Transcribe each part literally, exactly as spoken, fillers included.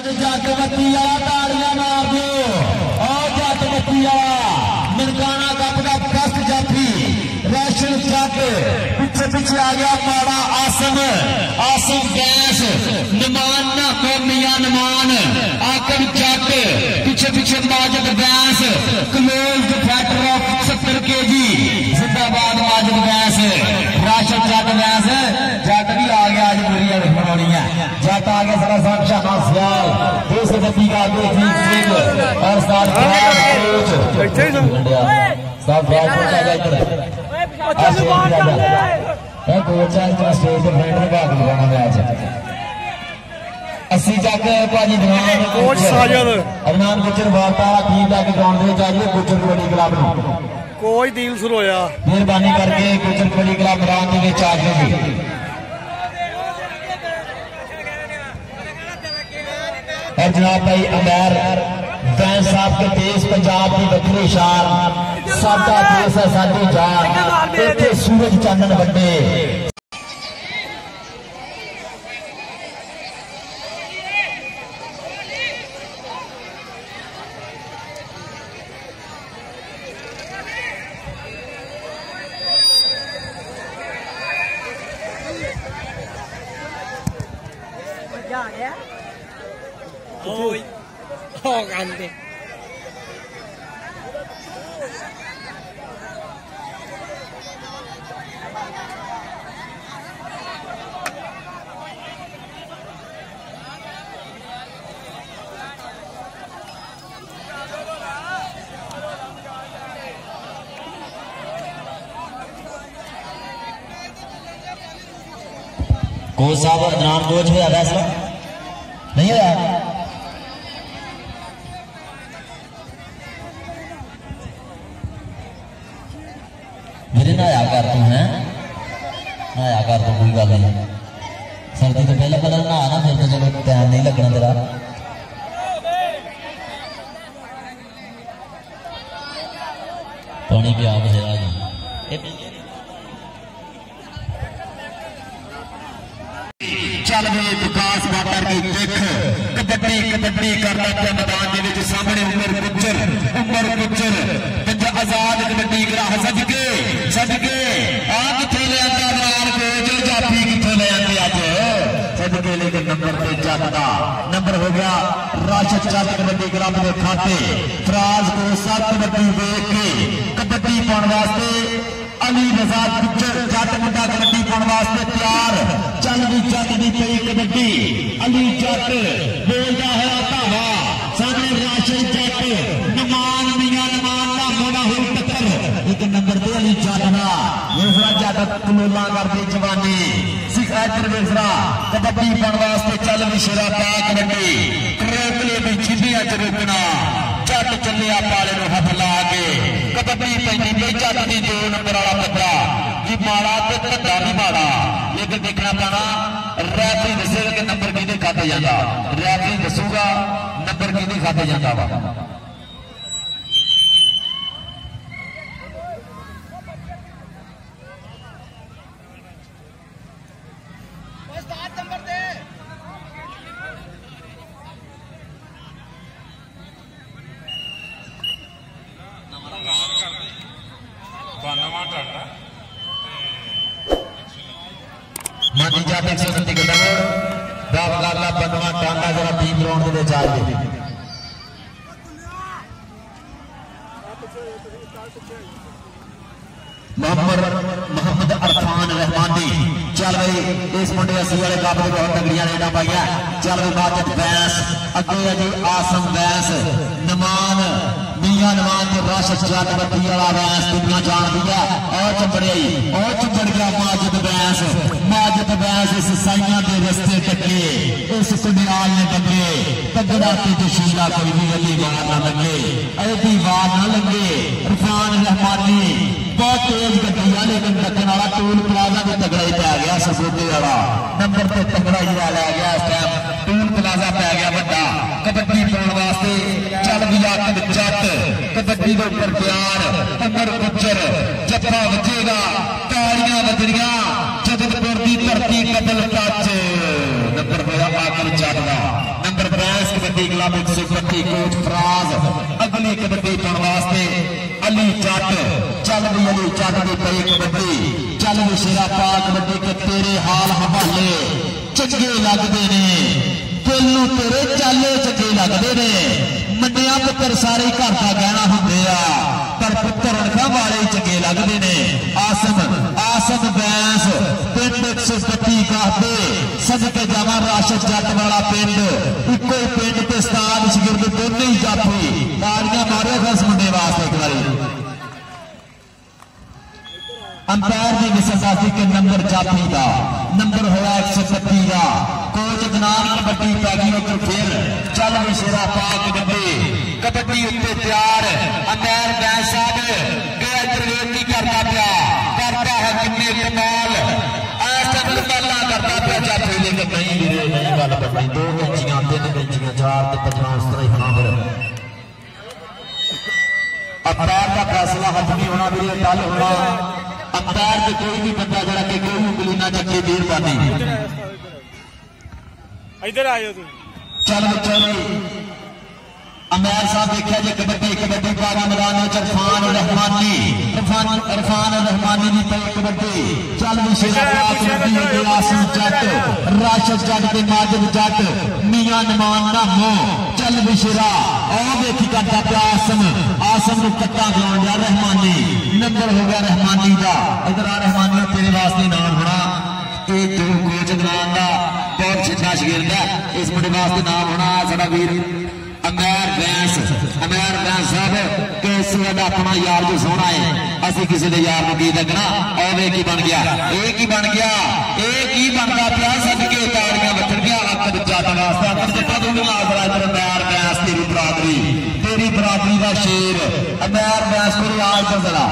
जट बत्ती वाला ताड़ियां मार दो और जट बत्ती वाला ननकाना कप का फर्स्ट जाफी राशन जट पिछे पिछे आ गया माड़ा आसम आसम गैस नमान ना मियां नमान आकम जट पिछे पिछे माजिद गैस क्लोज फैक्टर ऑफ सत्तर के जी जिंदाबाद माजिद गैस राशन जट गैस जट भी आ गया आज बुरी बनानी है जट आ गया सारा साहब शाहनाज सियाल दूसरे गति का बेहतरीन सिंह और साथ सब अस्सी तक भाजी दीवान कोच साजद अदनान गुजर वार्ता ठीक है ग्राउंड में जाइए गुजर कबड्डी क्लब कोच डील शुरू होया मेहरबानी करके गुजर कबड्डी क्लब मैदान के विच आ जाओ और जनाब भाई अमैर वैन साहब के देश पंजाब की बकरी शान साडा देश है साडी जान इत्थे सूरज चानन वड्डे Ôi, ho gần đi. Coach साहब और अदनान कोच हुआ फैसला नहीं होया मेरे नहाया कर तू है नहाया कर तू कोई गल नहीं सर्दी तो पहले पहले नहा ना फिर तो चलो टाइम नहीं लगना तेरा पानी भी आप बसेरा जी चल गए विकास वाटर की देख कबड्डी कबड्डी करता है मैदान के सामने उमर गुज्जर उमर गुज्जर आजाद कबड्डी करा सदके सदके आ किथे ले आंदा नाल कोच जाफी किथे ले आंदे अज सदके लेकिन नंबर पे जाता नंबर हो गया राशिद जट कबड्डी क्लब के खाते फराज को सात कबड्डी देख के कबड्डी पाने वास्ते अली रजा गुज्जर जट मुंडा कबड्डी पाने वास्ते तैयार चल भी जट दी पई कबड्डी अली जट बोलदा है धावा सामने राशिद जट नमान मियां नमान दा मोड़ा हो टक्कर एक नंबर पे अली जट ना वेसरा जट कलोला करदे जवानी सिखायत वेसरा कबड्डी पाने वास्ते चल भी शेरा पा कबड्डी रोकले भी छिबिया च रोकना जट चलिया पाले नु हथ ला के कबड्डी पैंदी पे जट दी दो नंबर वाला पत्रा जी माड़ा ते धंधा भी माड़ा लेकिन देखना पैना रैफरी दसेगा कि नंबर किहदे खाते जांदा रैफरी दसूगा नंबर किहदे खाते जांदा वा मानी जाते एक सौ उनती के दमोड़ दावगाला बनवा टांगा जरा टीम ग्राउंड के लिए चाहिए मोहम्मद मोहम्मद अरफान रहमानी चल भाई इस मुंडे अस्सी वाले काबले बहुत तगड़ियां लेना पाइया चल भाई माजिद बैस अगे जी आसम बैस नमान मियां नमान के राशिद जट बत्ती वाला बैस दुनिया जानती है और चंबड़े और चंबड़ गया माजिद बैस माजिद बैस इस साइया के रस्ते टके इस सुनियाल ने टके तगड़ा के जोशीला कोई भी अली वार ना लगे अली वार ना लगे इरफान रहमानी बहुत तेज गड्डी है लेकिन टक्कन वाला टोल प्लाजा भी तगड़ा ही पै गया सरसोटे वाला नंबर पे तगड़ा ही लै गया इस टाइम टोल प्लाजा पै गया बड़ा कबड्डी पाने वास्ते चल भी आकद जट कबड्डी के उपर प्यार उमर गुज्जर जफा बजेगा तालियां बजरिया जगतपुर की धरती कबल टच नंबर होया आकद जट का नंबर बैस कबड्डी क्लब एक सौ इकती कोच फराज अगली कबड्डी पाने वास्ते अली जट चल भी अली जट की पई कबड्डी चल भी शेरा पा कबड्डी के तेरे हाल हवाले चंगे लगते ने दिल नूं तेरे चाले चंगे लगते ने मन्निया पुत्र सारे घर का गहना होंदे आ पर पुत्र अणखा वाले चंगे लगते ने आसम आसम बैंस पिंड एक सौ इकती कहते सदके जावा राशद जट वाला पिंड इको पिंड ते उस्ताद शगिर्द दोनों ही जाफी ताड़ियां मारो इस मुंडे वास्ते एक बारी अंपायर की विसरदासी के नंबर जाफी का नंबर होया एक सौ इकती का कोच जनाब कबड्डी पै गई उधर फिर चल भी शेरा पा कबड्डी कबड्डी उत्ते तैयार अंपायर बैंस साहब गया इधर वेट करता पिया करता है किन्ने कमाल करता पिया जाफी लेकिन नहीं वीरे नहीं गल बननी दो कैंचियां तीन कैंचियां चार ते पंद्रह उस तरह ही होना फिर अंपायर का फैसला हथ नहीं होना वीरे कल होना अंपायर से कोई भी बंदा जरा कि कोई उंगली ना चक्के देर पानी इधर आयो तू चल बच्चों अंपायर साहब देखा जी कबड्डी कबड्डी पारा मैदान में इरफान रहमानी इरफान इरफान रहमानी की पई कबड्डी चल भी शेरा कबड्डी आसिम जट राशद जट के माजिद जट मियां नमान नामो चल भी शेरा और देखी करता पिया आसम आसम को कट्टा खिलाउण दिया रहमानी नंबर हो गया रहमानी का इधर आ रहमानी तेरे वास्ते नाम होना ये जो कोच नाम का बहुत छिटा शगिर्द है इस मुंडे वास्ते नाम होना साडा वीर अमैर बैंस अमैर बैंस साहब के साडा अपना यार जो सोना है असं किसी के यार की लगना और एक ही बन गया एक ही बन गया एक ही बनता पिया सदके ताड़ियां बचन गया अकद जट वास्ते अकद जटा दूंगा आसरा इधर अमैर बैंस तेरी बरादरी तेरी बरादरी का शेर अमैर बैंस को आज तो जरा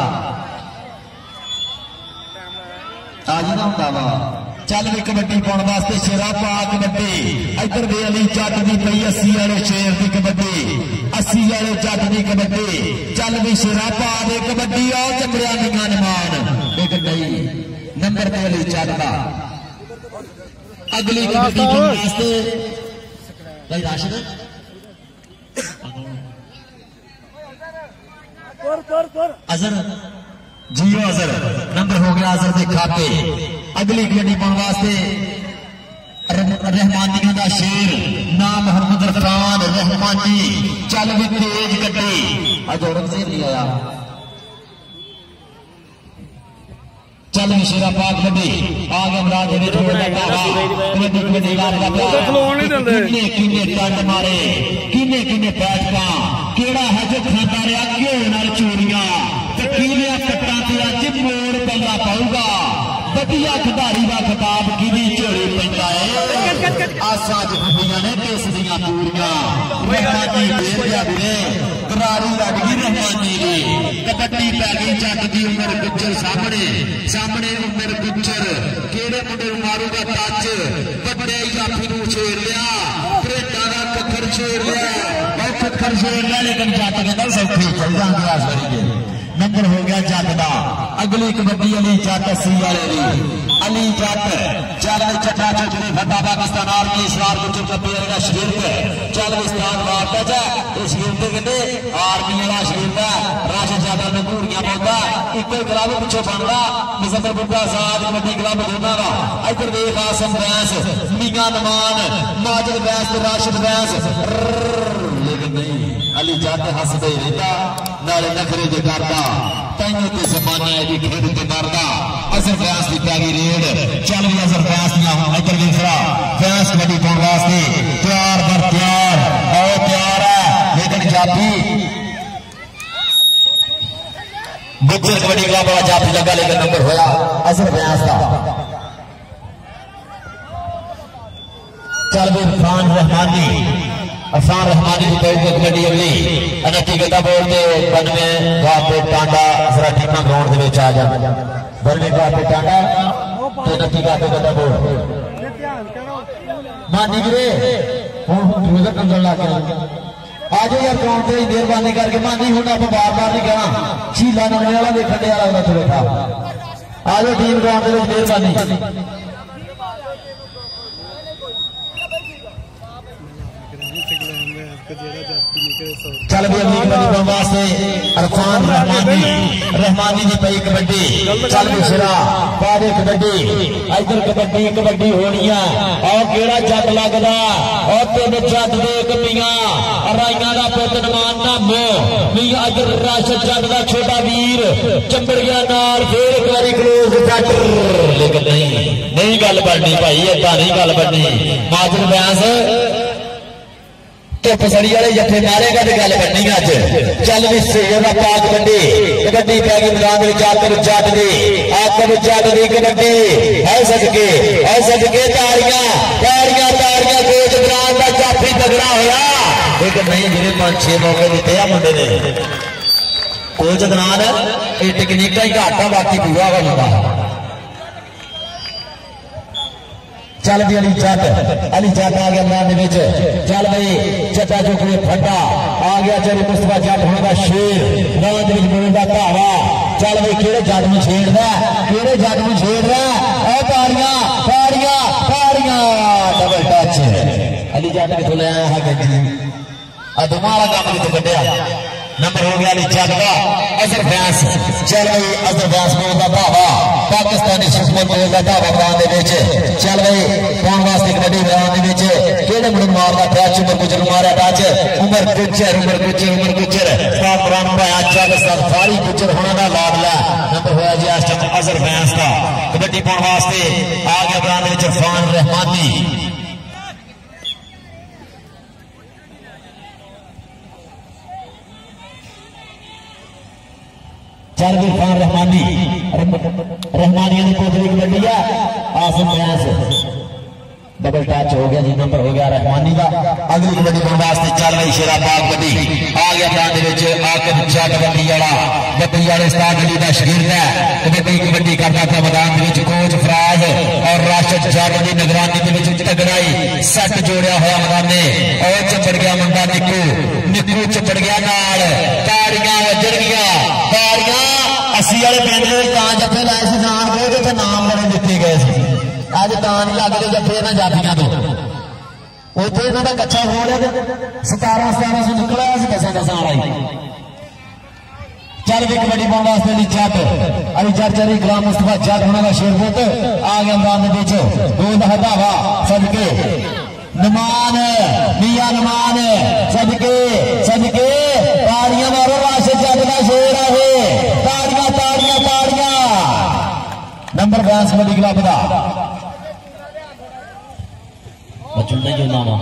आज ना होता वा चल भी कबड्डी पाने वास्ते शेरा पा कबड्डी इधर दे अली जट की पई अस्सी वाले शेर की कबड्डी अस्सी वाले जट की कबड्डी चल भी शेरा पा दे कबड्डी आओ चमड़िया निगाह नमान एक नहीं नंबर पे अली जट का अगली कबड्डी पाने वास्ते भाई राशिद अजहर जियो अजहर नंबर हो गया अजहर के खाते अगली कबड्डी पाने वास्ते रहमानिया का शेर नाम मोहम्मद इरफान रहमानी चल भी तेज कड्डी अज औरंगजेब नहीं आया चल भी शेरा पाक कड्डी आ गया मराज ने कबड्डी कबड्डी किन्ने किन्ने टंड मारे किन्ने किन्ने बैठका केड़ा है जो खाता रहा घ्यो नाल चूरियां किन्ने कट्टा ते अज मोड़ पैदा पाऊगा वधिया खिडारी का खिताब किदी झोली पैंदा है आसा जफियां ने किस दियां पूरियां रहमानी देर जा वीरे करारी लग गई रहमानी दी कबड्डी पै गई जट दी उमर गुज्जर सामने सामने उमर गुज्जर केड़े मुंडे मारूगा टच बड़े जाफी नूं छेड़ लिया करेटा दा कखर छेड़ लिया बहुत कखर छेड़ लिया लेकिन जट कहंदा सौखी चल जांगे आस वाली के नंबर हो गया जट का अगली कबड्डी अली जट अस्सी वाले दी अली जट चल चटा चौधरी फटा पाकिस्तान आर्मी इसरार गुजर का प्लेयर का शगिर्द चल उस्ताद मारता जा इस शगिर्द कहते आर्मी वाला शगिर्द राशिद ज्यादा में घूरियां पाਉਂਦਾ इको क्लब पिछो बनता मुजफ्फर बुड्ढा आजाद कबड्डी क्लब दोनों का इधर देख आसम बैंस मियां नमान माजिद बैंस राशिद बैंस लेकिन नहीं अली जट हसदे रहता नाले नखरे जे करता तैनू ते जमाना है खेड ते मरदा अजहर बैंस की पै गई रेड चल भी अजहर बैंस दियां इधर देखा बैंस कबड्डी पाने वास्ते तैयार बर तैयार और तैयार है लेकिन जाफी गुज्जर कबड्डी क्लब वाला जाफी लगा लेकिन नंबर होया अजहर बैंस का चल भी इरफान रहमानी अफान रहमानी की कोई कबड्डी अगली अनती गदा बोलते बनवे गाते टांडा जरा टीमा ग्राउंड के आ जा बनवे गाते टांडा तो नती गाते गदा बोल मानी गिरे हूं रोजा कंगल ला के आज यार ग्राउंड से मेहरबानी करके मानी हूं आप बार बार नहीं कहना शीला नमने वाला देखने वाला वाला थोड़े था आज टीम ग्राउंड में मेहरबानी चल भी अगली कबड्डी वास्ते अरफान रहमानी रहमानी की पई कबड्डी चल भी सिरा पारे कबड्डी इधर कबड्डी कबड्डी होनी है और केड़ा जट लगदा और तीन जट दे कपियां राइयां दा पुत नमान नामो भी अजर राशद जट दा छोटा वीर चंबड़ गया नाल फिर एक बारी क्लोज जट लेकिन नहीं नहीं गल बननी भाई इदां नहीं गल बननी माजर बैस धुप सड़ी वाले जत्थे मारेगा तो गल बननी अज चल भी सेवा पाक कबड्डी कबड्डी पै गई मैदान में आकर जट दी आकर जट दी कबड्डी है सदके है सदके तारियां तारियां तारियां कोच ग्राम का काफी तगड़ा होया लेकिन नहीं मेरे पांच छे मौके दिते आ मुंडे ने कोच ग्राम ये टेक्निका ही घाटा बाकी पूरा हो जाता चल भी अली जट अली जट आ गया मैदान चल भाई जटा चुकड़े फटा आ गया चल मुस्तफा जट होने का शेर मैदान बोलता धावा चल भाई केड़े जट में छेड़दा केड़े जट में छेड़दा ए तारियां तारियां तारियां डबल टच अली जट किथों ले आया है गंजी आ तुम्हारा काम किथों कड्डिया नंबर हो गया अली जट का अजहर फैंस चल भाई अजहर फैंस बोलता धावा पाकिस्तानी सुपरमैन बोलता धावा मैदान दे विच चल भाई कौन वास्ते कबड्डी मैदान दे विच केड़े मुंडे मारदा टच उमर गुजर मारा टच उमर गुजर उमर गुजर उमर गुजर साथ पुराना भाया चल सरफारी गुजर होना दा लाडला नंबर होया जी इस टाइम अजहर फैंस का कबड्डी पाउण वास्ते आ गया मैदान दे विच इरफान रहमानी चल भी इरफान रहमानी रहमानिया की कोतरी कबड्डी है आसिम फैंस डबल टच हो गया जी नंबर हो गया रहमानी का अगली कबड्डी पाउण वास्ते चल रही शेरा पाक कबड्डी आ गया मैदान आकर जट कबड्डी वाला बत्ती वाले उस्ताद अली का शागिर्द है कबड्डी कबड्डी करता था मैदान कोच फराज और राशिद जट की निगरानी तगड़ाई सट जोड़िया हुआ मैदान और चपड़ गया मुंडा निक्कू निक्कू चपड़ गया नाल ताड़ियां वजणगियां ताड़ियां अस्सी वाले पिंड जत्थे लाए सी जान गए तो नाम बड़े दिते गए अज तां नहीं लगते जत्थे इन्हां जातियां तो उत्थे इन्हां दा कच्चा हो रहा सतारा सतारा सौ निकला दसा दसा वाला चल भी कबड्डी पाउण वास्ते अली जट अली जट चली ग्राम मुस्तफा जट होने का शेर पुत आ गया मैदान दे दो दह धावा सदके नमान मियां नमान सदके सदके ताड़ियां मारो राशिद जट का शेर है ताड़ियां ताड़ियां ताड़ियां नंबर फैंस कबड्डी क्लब का बच्चों नहीं जो नाम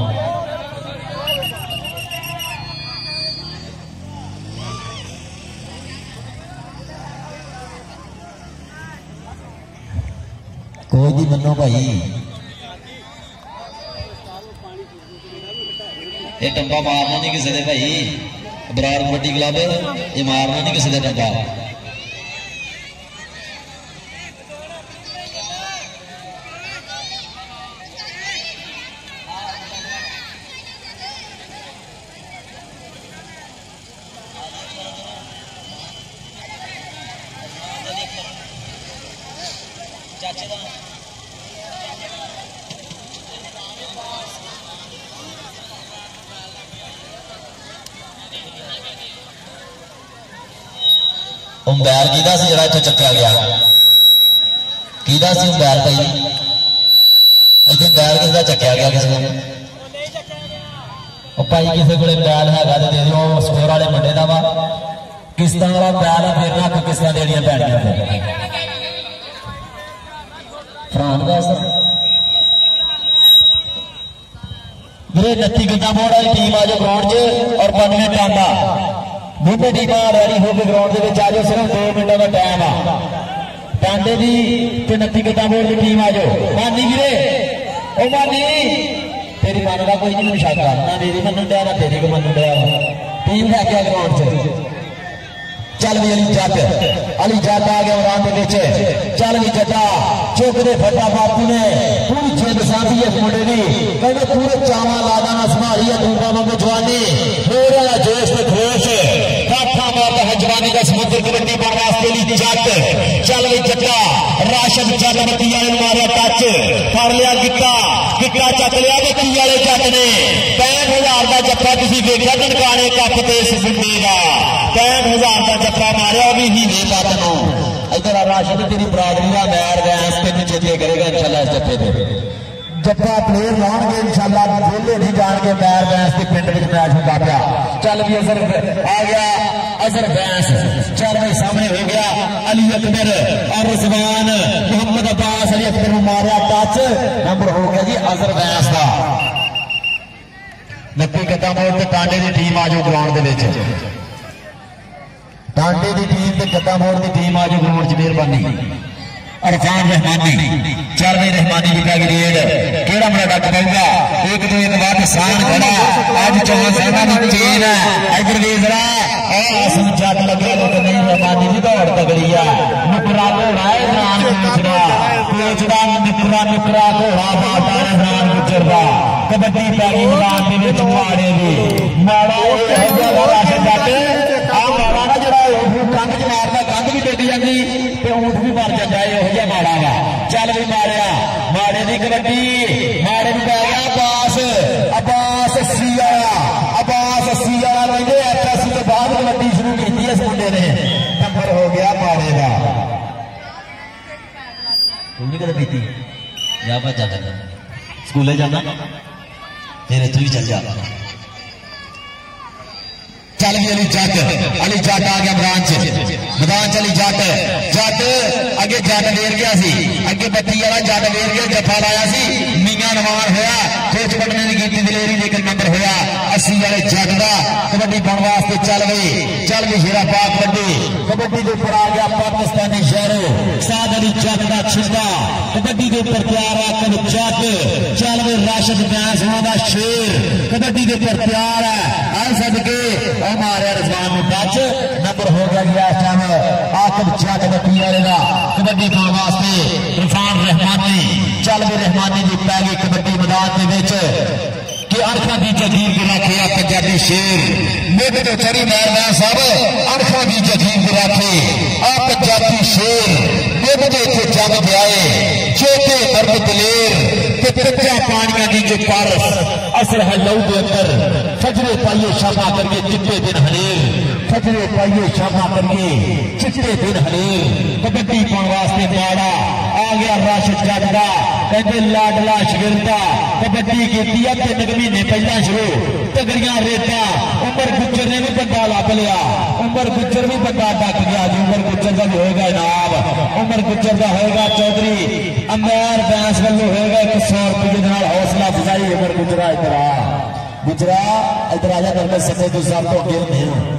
कोई भी मनो भाई ये टंबा मारना नहीं किसी ने भाई बरार कबड्डी क्लब ये मारना नहीं किसी ने टंबा अंपायर किहदा सी जिहड़ा इत्थे चक्या गया किहदा सी अंपायर भाई इत्थे अंपायर किसदा चक्या गया किसी को भाई किसी को अंपायर हैगा तो दे दिओ स्कोर वाले मुंडे दा वा किस्तां वाला अंपायर है फिर ना किस्तां देनियां पैणियां फरहान दा मेरे नत्ती गड्डा बोर्ड वाली टीम आ जाओ ग्राउंड च और बानवे टांडा दोनों टीम रेडी होकर ग्राउंड के आ जाओ सिर्फ दो मिनटों का टाइम आ टांडे की नत्ती गड्डा बोर्ड की टीम आ जाओ मानी गिरे ओ मानी तेरी मन का कोई नहीं शक ना मेरी मन दिया ना तेरी को मन दिया टीम लैके ग्राउंड च चल भी अली जट अली जट आ गया मैदान के चल भी जटा चुकते फटा बापू ने पूरी जिद साधी इस मुंडे की कहते पूरे चावा लादा ना संभाली है दूसरा वांगू जवानी मेरे वाला जोश ते खरोश काठा मारता है जवानी का समुद्र कबड्डी पाउण वास्ते अली जट चल भी जटा राशिद जट बत्ती वाले मारिया टच फड़ लिया गिट्टा गिट्टा चक लिया बत्ती वाले जट ने पैंठ हजार का जट जत्था तुसीं देखिया ननकाने कप ते इस सुंडी का पैंठ हजार का जत्था मारिया भी हीरे पत नूं। इधर राशिद तेरी बरादरी का मैर गैस तेन चेते करेगा इंशाल्लाह इस जत्थे ते जत्था प्लेयर लाउणगे इंशाल्लाह वेले नहीं जाणगे मैर गैस के पिंड विच मैच हुंदा पिया। चल भी अजहर आ गया अजहर गैस चल भाई सामने हो गया अली अकबर और रिजवान मोहम्मद अब्बास अली अकबर नूं मारिया टच नंबर हो गया जी अजहर गैस का। नक्की कदम मोड़ ते टांडे की टीम आ जाओ ग्राउंड दे विच टांडे की टीम ते कदम मोड़ की टीम आ जाओ ग्राउंड च मेहरबानी। अरफान रहमानी चल भाई रहमानी विका ग्रेड केड़ा मेरा डक पाऊगा एक दो एक बाद सान खड़ा अज चौहान साहब की चेन है इधर भी जरा आसम जट लगे लोग नहीं रहमानी की दौड़ तगड़ी है नुकरा घोड़ा है इमरान गुजरा कोचड़ा नुकरा नुकरा घोड़ा बाटा इमरान गुजर का कबड्डी पै गई मैदान के विच माड़े दी माड़ा राशन जट आ माड़ा ना जरा कंध च मारदा कंध भी टेडी जाती ऊंट भी मर जाता है यह जिहा माड़ा वा। चल भी मारिया माड़े की कबड्डी माड़े भी पै गया अब्बास अब्बास अस्सी आया अब्बास अस्सी आया कहते एफ एस सी के बाद कबड्डी शुरू की इस मुंडे ने नंबर हो गया माड़े का। तू कदे पीती जा भजा स्कूले जाना फिर इतनी भी चल जा। चल भी अली जट अली जट आ गया मैदान च मैदान च अली जट जट अगे जट लेर गया सी अगे बत्ती वाला जट लेर गया जफा लाया सी मियां नवान होया कोच पटने की कीती दिलेरी लेकिन नंबर होया अस्सी वाले जट का कबड्डी पाने वास्ते। चल गई चल गई शेरा पाक कबड्डी कबड्डी के ऊपर आ गया पाकिस्तानी शहरों साद अली जट का छिंदा कबड्डी के ऊपर तैयार है कब जट चल गई राशिद गैस का शेर कबड्डी के ऊपर तैयार है आ सदके मारे रिजवान टच नंबर हो गया गया इस टाइम आकब जट कबड्डी वाले का कबड्डी पाने वास्ते इरफान रहमानी। चल भी रहमानी की पै गई कबड्डी मैदान के अणखा की जगीर गिरा खेया पंजाबी शेर मुझ तो चढ़ी मैरमान साहब अणखा की जगीर गिरा खे आ पंजाबी शेर मुझ तो इतने जग गए चौथे दर्द दलेर कच्चा पानिया की जो पारस असर है लहू के अंदर फजरे पाइए शामा करके चिट्टे दिन हनेर फजरे पाइए शामा करके चिट्टे दिन हनेर कबड्डी पाने वास्ते माड़ा आ गया राशिद जट का कहते लाडला शगिरदा कबड्डी की तीन महीने पहला शुरू तगड़िया रेटा उमर गुज्जर ने भी बंदा लभ लिया उमर गुज्जर भी बंदा डक गया जी उमर गुज्जर का भी होगा इनाम उमर गुज्जर का होगा चौधरी अमैर बैंस वालों होगा एक सौ रुपये हौसला अफजाई उमर गुजरा इधर आ गुजरा इधर आजा नरगल सके तो सब तो अगे नहीं हो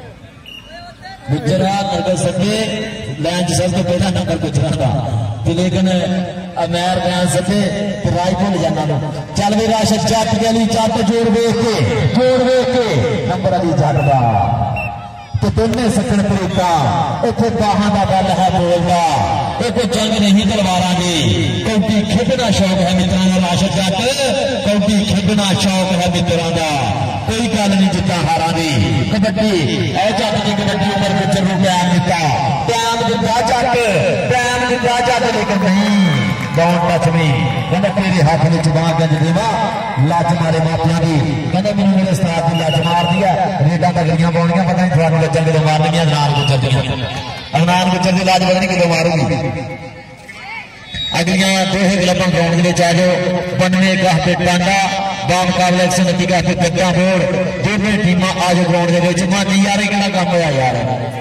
गुजरा नरगल सके लैंड सब तो पहला नंबर गुजरा का लेकिन अमैर बयान सके राय भूल जाना लो। चल भी राशिद जट के अली जट जोड़ वेख के जोड़ वेख के नंबर अली जट का तो दोनों सकन तरीका इतने बाहां का गल है बोलता एक जंग नहीं तलवारा की कौटी खेडना शौक है मित्रों का राशिद जट कौटी खेडना शौक है मित्रों का कोई गल नहीं जिता हारा की कबड्डी ए जट की कबड्डी उमर गुज्जर को प्यार दिता प्यार दिता जट प्यार दिता जट लेकिन नहीं डोंट टच मी कहना तेरे हाथ में चुबा गंज देवा लज मारे मापिया की कहना मैंने मेरे उस्ताद की लज मार दिया रेडा तगड़ियां पाउणियां पता नहीं थानू लज्जां कदों मारनियां अदनान गुज्जर दियां अदनान गुज्जर की लज पता नहीं कदों मारूगी। अगलियां दोहे क्लबां ग्राउंड में आ जाओ बनवे गाह पे टांडा बामुकाबले एक सौ उनती गाह पे गद्दा बोर्ड दोनों टीमां आ जाओ ग्राउंड के मानी यार कहना काम होया यार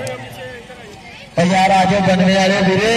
यार आ जाओ बनवे वाले वीरे।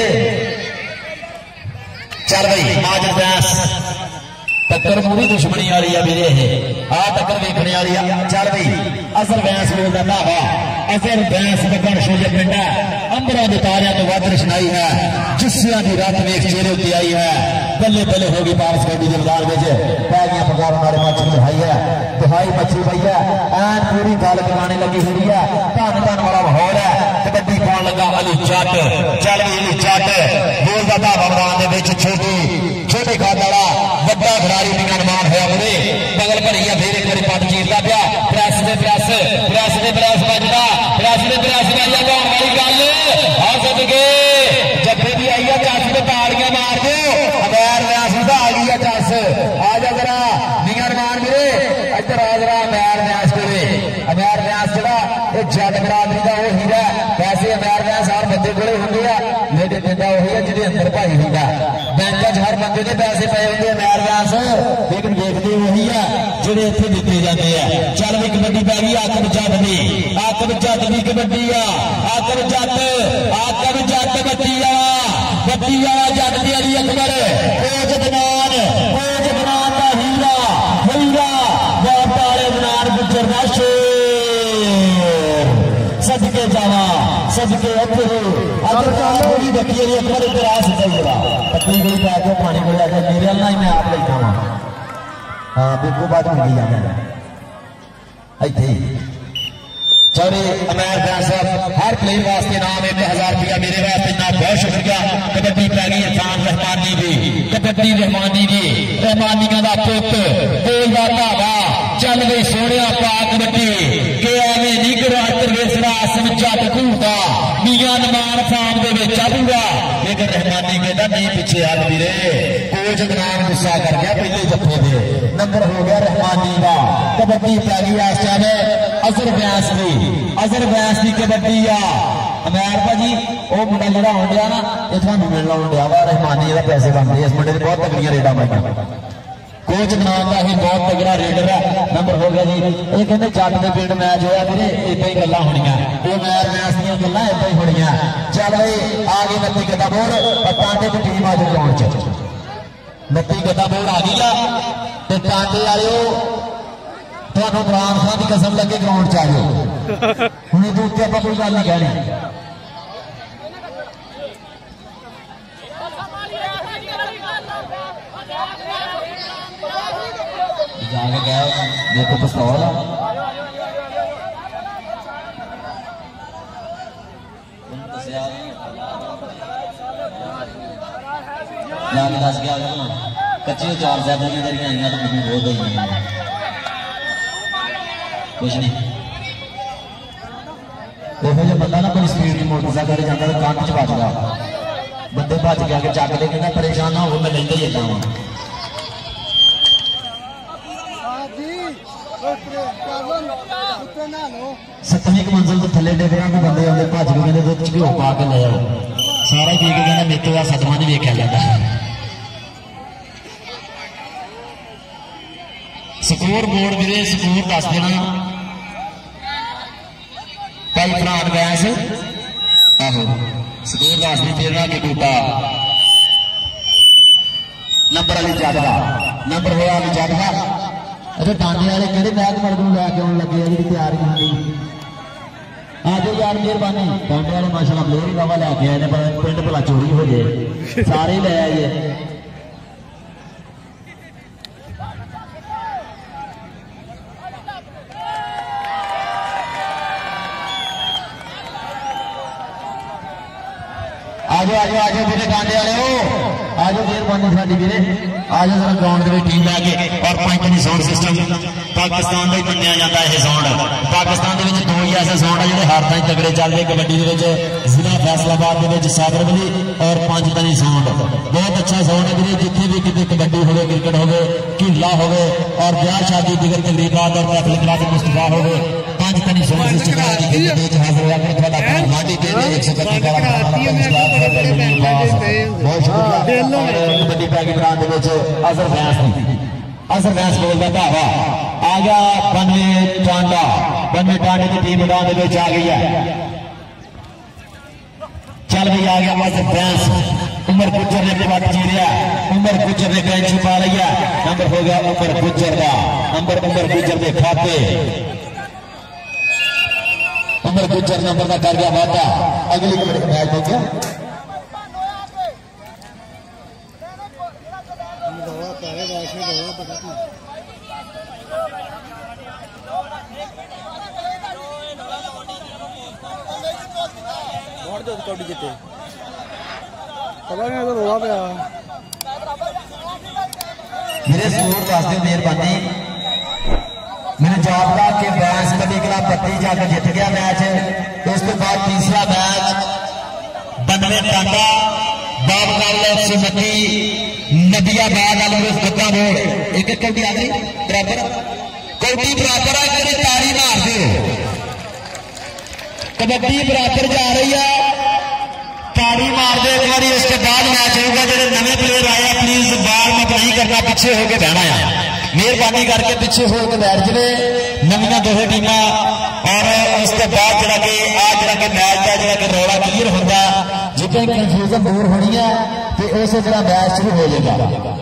चल भाई माजर बैंस टक्कर पूरी दुश्मनी वाली है वीरे आ टक्कर वेखने वाली है। चल भाई अजहर बैंस बोलता धावा अजहर बैंस बगन शोले पिंड है अंबरों के तारिया तो वध रचनाई है जिस्सियां की रात वेख चेहरे उत्ते आई है बल्ले बल्ले होगी पारस कबड्डी के मैदान में पै गई पगार मारे मछली दुहाई है दुहाई मछली पई है ऐन पूरी गल कराने लगी हुई है धन धन वाला माहौल है कबड्डी पाने लगा अली जट। चल भी अली जट बोलता धावा मैदान में छोटी छोटे खाद वाला वड्डा खिलाड़ी निगमान होया मुरे बगल भरी है फिर एक बार पट चीरता पिया प्रेस दे प्रेस प्रेस दे प्रेस बजदा प्रेस दे प्रेस बजदा गाउन वाली गल आ सदके जब्बे भी आई है चस ते ताड़ियां मार दो अमैर व्यास आ गई है चस आ जा जरा निगमान वीरे इधर आ जरा अमैर व्यास अमैर व्यास जरा जट बरादरी का वो हीरा पैसे अमैर व्यास हर बंदे को होंगे लेकिन दिता वही है जिहदे अंदर भाई होंगे बैंक च हर बंदे के पैसे पे होंगे अमैर व्यास लेकिन देखते वही है जिहड़े इत्थे दिते जाते हैं। चल भी कबड्डी पै गई आकब जट दी आकब जट दी कबड्डी आ आकब जट आकब जट बत्ती आ बत्ती आ जट दी अली अकबर कोच दनान कोच दनान का हीरा हीरा वाले दनान गुजर का शेर सदके जावा सदके अखरे अगर थोड़ी बच्ची है अकबर इधर आ सकता जरा पत्नी को पै के पानी को लेकर मेरे अल्लाह ही मैं आप लेता हूँ हाँ बिल्कुल बात मिल जाए इतने चौरे अमैर खान साहब हर प्लेयर वास्ते नाम एक हजार रुपया मेरे वास्ते ना बहुत शुक्रिया। कबड्डी पै गई इरफान रहमानी दी कबड्डी रहमानी दी रहमानिया का पुत गोल का धावा चल गई सोने पा कबड्डी के एवं नहीं गुरातर वेसरा आसम जट घूमता मियां नमान फार्म के पूरा लेकिन रहमानी कहता नहीं पीछे हाल मेरे कोच दनान गुस्सा कर गया पहले जफे दे नंबर हो गया रहमानी का। कबड्डी पै गई इस टाइम अजहर व्यास की अजहर व्यास की कबड्डी आ अमैर भाजी वो मुंडा जो आन दिया ना ये थानू मिलना आन दिया वा रहमानी का पैसे बनते इस मुंडे बहुत तगड़िया रेडा मारिया कोच नाम का ही बहुत तगड़ा रेडर है। नंबर हो गया जी ये कहते जट के पिंड मैच होया फिर इदा ही गल्लां होनियां वो अमैर व्यास दी गल्लां इदा ही होनियां। चल भाई आ गई नत्ती गद्दा बोर्ड टांडे की टीम अज ग्राउंड च नत्ती गद्दा बोर्ड आ गई है टांडे वाले ਤੁਹਾਨੂੰ ਇਮਰਾਨ ਖਾਨ ਦੀ ਕਸਮ ਲੱਗੇ ਗਰਾਊਂਡ ਚ ਆ ਜਾਓ ਹੁਣ ਇਹਦੇ ਉੱਤੇ ਆਪਾਂ ਕੋਈ ਗੱਲ ਨਹੀਂ ਕਹਿਣੀ ਜਾ ਕੇ ਗਿਆ ਦੇਖੋ ਪਿਸਤੌਲ ਉਹਨੂੰ ਦੱਸਿਆ ਜਾ ਕੇ ਦੱਸ ਗਿਆ ਕੱਚੇ ਚਾਰ ਜ਼ਿਆਦਾ ਜਿਹੜੀਆਂ ਆਈਆਂ ਤਾਂ ਮੈਨੂੰ ਬਹੁਤ ਦਈਆਂ कुछ नहीं देखो जो बंदा ना बड़ी स्पीड की मोटरसाइकिल जाता तो कंध च बच गया बंदे भज गया कि चक दे कहना परेशान ना हो मैं लेंदा ही इदा सतवीं मंजिल तो थले डिग रहा बंदे आते भज के कहते दुध च घ्यो पा के ले आओ सारा पी के कहना मेरे तो आ सदमा नहीं वेख्या जाता। स्कोर बोर्ड मेरे स्कोर दस देना भाई फरहान वैस आहो स्कोर दस नहीं देना कि बूटा नंबर वाली जग का नंबर होया अली जग का अरे टांडे वाले कहते महकमे को लैके आने लगे जी तैयारी होगी आ जाओ यार मेहरबानी टांडे वाले माशाल्लाह प्लेयर ही बाबा लैके आए पर पिंड भला चोरी हो जाए सारे ले आइए आजो आजो आजो मेरे टांडे वाले हो आजो मेहरबानी साडी वीरे आजो जरा ग्राउंड में टीम लैके और पंच साउंड सिस्टम पाकिस्तान का ही मन्निया जाता है साउंड पाकिस्तान के दो ही ऐसे साउंड है जो हर ताई तगड़े चल रहे कबड्डी जिला फैसलाबाद के सागर बली और पंच तनी साउंड बहुत अच्छा साउंड है वीरे जिथे भी कितने कबड्डी हो क्रिकेट हो झूला हो और ब्याह शादी दिगर तकरीबात और महफिल क्लास मुस्तफा हो पंच तनी साउंड सिस्टम हाजिर होया एक सौ कबड्डी पै गई मैदान अजहर व्यास अजहर व्यास बोलता धावा आ गया बनवे टांडा बनवे टांडे की टीम मैदान आ गई है। चल भाई आ गया अजहर व्यास उमर गुजर ने पट चीरिया उमर गुजर ने कैंच छुपा ली है नंबर हो गया उमर गुजर का नंबर उमर गुजर के खाते उमर गुजर नंबर का कर गया वादा अगली कबड्डी का मैच हो गया जीते रोला पे मेरे सपोर्ट वास्ते मेहरबानी मैंने जवाब दिया कि बैस कभी कला पत्ती जाकर जित गया मैच उस तो बाद तीसरा मैच बनवे टांडा बाबकाल सुमती नदियाबाद वालों गद्दा बोर्ड एक कौटी आ गई बराबर कौटी बराबर है तारी मार दो कबड्डी बराबर जा रही है। ताड़ी मार दे एक बार, इसके बाद मैच होगा। जो नवे प्लेयर आए प्लीज बाल मत नहीं करना, पीछे होके बहना है, मेहरबानी करके पीछे होकर बैठ जाए नविया दोहे टीम। और उसके बाद जरा कि आज जरा कि मैच का जरा कि रौला क्लीयर होगा, जितने कंफ्यूजन दूर होनी है तो उस जरा मैच शुरू हो जाएगा।